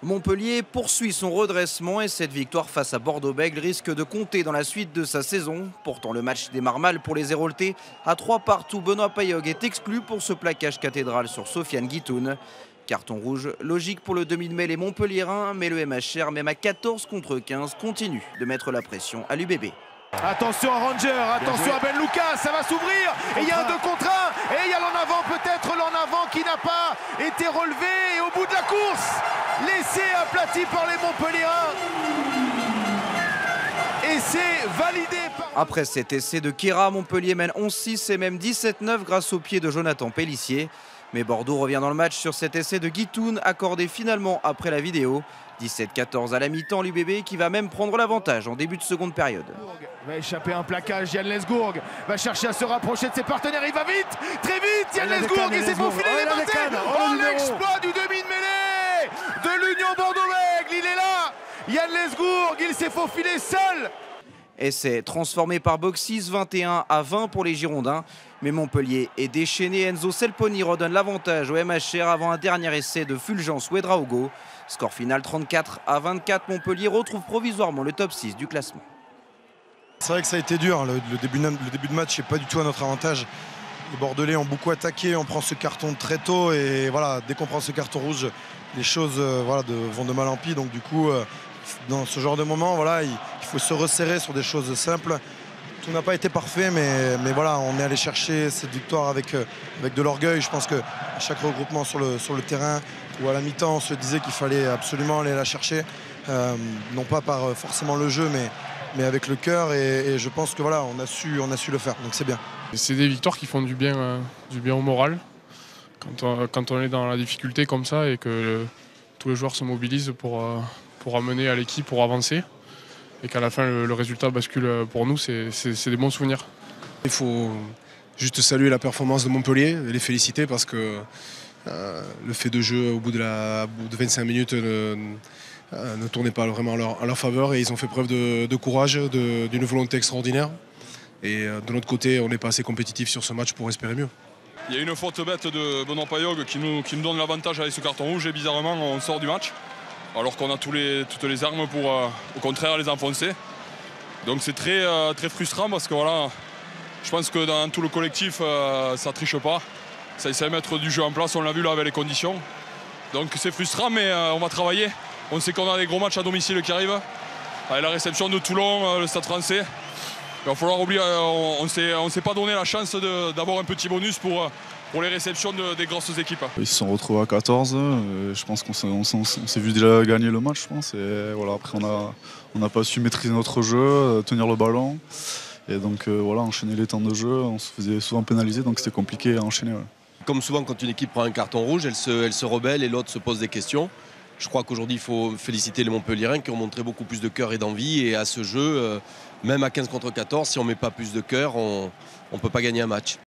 Montpellier poursuit son redressement et cette victoire face à Bordeaux-Bègles risque de compter dans la suite de sa saison. Pourtant le match démarre mal pour les Héroltais. À 3-3, Benoît Payog est exclu pour ce plaquage cathédral sur Sofiane Guitoun. Carton rouge logique pour le demi de mêlée montpelliérain, mais le MHR, même à 14 contre 15, continue de mettre la pression à l'UBB. Attention à Ranger, attention à Ben Lucas, ça va s'ouvrir et il y a un 2 contre 1 et il y a l'en avant, peut-être l'en avant qui n'a pas été relevé et au bout de la course, l'essai aplati par les Montpelliérains et c'est validé par... Après cet essai de Kéra, Montpellier mène 11-6 et même 17-9 grâce au pied de Jonathan Pellissier. Mais Bordeaux revient dans le match sur cet essai de Guitoun accordé finalement après la vidéo. 17-14 à la mi-temps, l'UBB qui va même prendre l'avantage en début de seconde période. Va échapper à un plaquage, Yann Lesgourg va chercher à se rapprocher de ses partenaires, il va vite, très vite, Yann Lesgourg, il s'est faufilé, il est passé. Oh, l'exploit du demi de mêlée de l'Union Bordeaux-Bègles, il est là, Yann Lesgourg, il s'est faufilé seul. Essai transformé par Boxis, 21-20 pour les Girondins. Mais Montpellier est déchaîné. Enzo Selponi redonne l'avantage au MHR avant un dernier essai de Fulgence Ouedraogo. Score final 34-24. Montpellier retrouve provisoirement le top 6 du classement. C'est vrai que ça a été dur. Le début de match n'est pas du tout à notre avantage. Les Bordelais ont beaucoup attaqué. On prend ce carton très tôt. Et voilà, dès qu'on prend ce carton rouge, les choses vont de mal en pis. Donc du coup, dans ce genre de moment, voilà, il faut se resserrer sur des choses simples. Tout n'a pas été parfait, mais voilà, on est allé chercher cette victoire avec de l'orgueil. Je pense qu'à chaque regroupement sur le terrain ou à la mi-temps, on se disait qu'il fallait absolument aller la chercher. Non pas par forcément le jeu, mais avec le cœur. Et je pense que voilà, on a su le faire, donc c'est bien. C'est des victoires qui font du bien au moral. Quand on est dans la difficulté comme ça et que tous les joueurs se mobilisent pour amener à l'équipe, pour avancer. Et qu'à la fin, le résultat bascule pour nous, c'est des bons souvenirs. Il faut juste saluer la performance de Montpellier, les féliciter parce que le fait de jeu au bout de 25 minutes ne tournait pas vraiment à leur faveur et ils ont fait preuve de courage, d'une volonté extraordinaire. Et de notre côté, on n'est pas assez compétitif sur ce match pour espérer mieux. Il y a une faute bête de Benoît Payog qui nous donne l'avantage avec ce carton rouge et bizarrement on sort du match. Alors qu'on a toutes les armes pour, au contraire, les enfoncer. Donc c'est très frustrant parce que voilà, je pense que dans tout le collectif, ça triche pas. Ça essaie de mettre du jeu en place, on l'a vu là avec les conditions. Donc c'est frustrant, mais on va travailler. On sait qu'on a des gros matchs à domicile qui arrivent. Avec la réception de Toulon, le Stade Français. Il va falloir oublier, on ne s'est pas donné la chance d'avoir un petit bonus pour les réceptions des grosses équipes. Ils se sont retrouvés à 14, je pense qu'on s'est vu déjà gagner le match, je pense. Et voilà, après on n'a pas su maîtriser notre jeu, tenir le ballon. Et donc voilà, enchaîner les temps de jeu, on se faisait souvent pénaliser, donc c'était compliqué à enchaîner. Ouais. Comme souvent quand une équipe prend un carton rouge, elle se rebelle et l'autre se pose des questions. Je crois qu'aujourd'hui il faut féliciter les Montpelliérains qui ont montré beaucoup plus de cœur et d'envie. Et à ce jeu, même à 15 contre 14, si on ne met pas plus de cœur, on ne peut pas gagner un match.